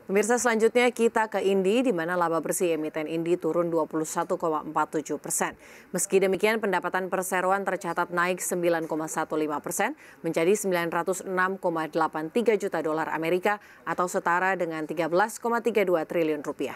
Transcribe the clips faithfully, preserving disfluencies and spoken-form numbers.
Pemirsa, selanjutnya kita ke Indi, di mana laba bersih emiten Indi turun dua puluh satu koma empat tujuh persen. Meski demikian, pendapatan perseroan tercatat naik sembilan koma lima belas persen menjadi sembilan ratus enam koma delapan tiga juta dolar Amerika atau setara dengan tiga belas koma tiga dua triliun rupiah.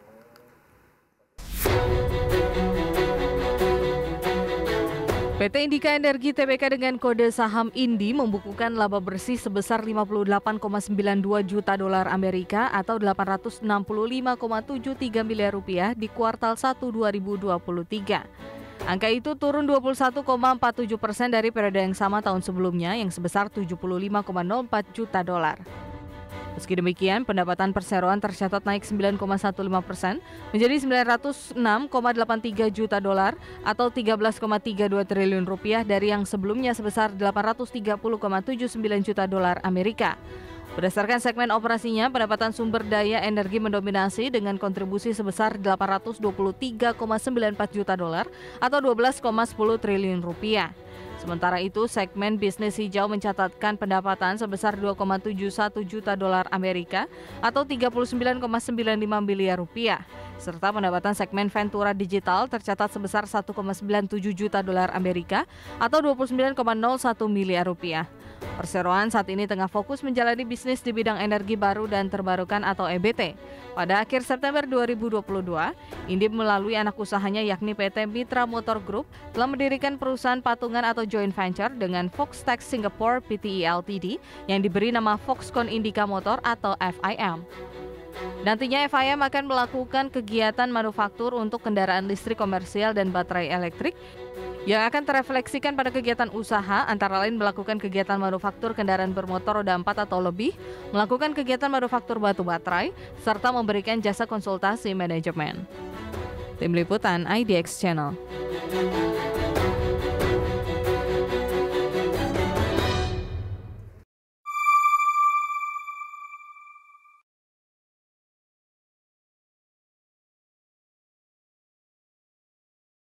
P T Indika Energi Tbk dengan kode saham Indi membukukan laba bersih sebesar lima puluh delapan koma sembilan dua juta dolar Amerika atau delapan ratus enam puluh lima koma tujuh tiga miliar rupiah di kuartal satu dua ribu dua puluh tiga. Angka itu turun dua puluh satu koma empat tujuh persen dari periode yang sama tahun sebelumnya yang sebesar tujuh puluh lima koma nol empat juta dolar. Meski demikian, pendapatan perseroan tercatat naik sembilan koma lima belas persen menjadi sembilan ratus enam koma delapan tiga juta dolar atau tiga belas koma tiga dua triliun rupiah dari yang sebelumnya sebesar delapan ratus tiga puluh koma tujuh sembilan juta dolar Amerika. Berdasarkan segmen operasinya, pendapatan sumber daya energi mendominasi dengan kontribusi sebesar delapan ratus dua puluh tiga koma sembilan empat juta dolar atau dua belas koma sepuluh triliun rupiah. Sementara itu, segmen bisnis hijau mencatatkan pendapatan sebesar dua koma tujuh satu juta dolar Amerika atau tiga puluh sembilan koma sembilan lima miliar rupiah. Serta pendapatan segmen Ventura Digital tercatat sebesar satu koma sembilan tujuh juta dolar Amerika atau dua puluh sembilan koma nol satu miliar rupiah. Perseroan saat ini tengah fokus menjalani bisnis di bidang energi baru dan terbarukan atau E B T. Pada akhir September dua ribu dua puluh dua, Indi melalui anak usahanya yakni P T Mitra Motor Group telah mendirikan perusahaan patungan atau joint venture dengan Foxtech Singapore Pte Ltd yang diberi nama Foxconn Indika Motor atau F I M. Nantinya F I M akan melakukan kegiatan manufaktur untuk kendaraan listrik komersial dan baterai elektrik yang akan terefleksikan pada kegiatan usaha, antara lain melakukan kegiatan manufaktur kendaraan bermotor roda empat atau lebih, melakukan kegiatan manufaktur batu baterai, serta memberikan jasa konsultasi manajemen. Tim Liputan I D X Channel.